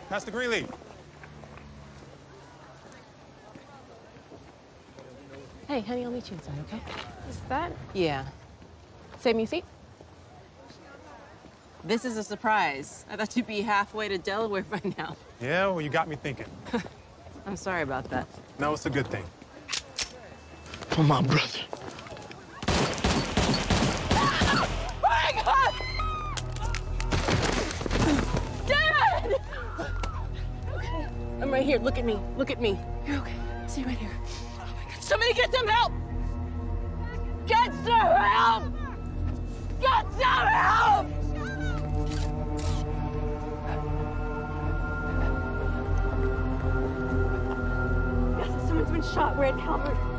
Pastor Greeley. Hey, honey, I'll meet you inside, okay? Is that? Yeah. Save me a seat. This is a surprise. I thought you'd be halfway to Delaware by now. Yeah, well, you got me thinking. I'm sorry about that. No, it's a good thing. For my brother. Dad! Okay, I'm right here. Look at me. Look at me. You're okay. Stay right here. Oh my God! Somebody get some help! Get some help! Get some help! Yes, someone's been shot. We're at Calvert.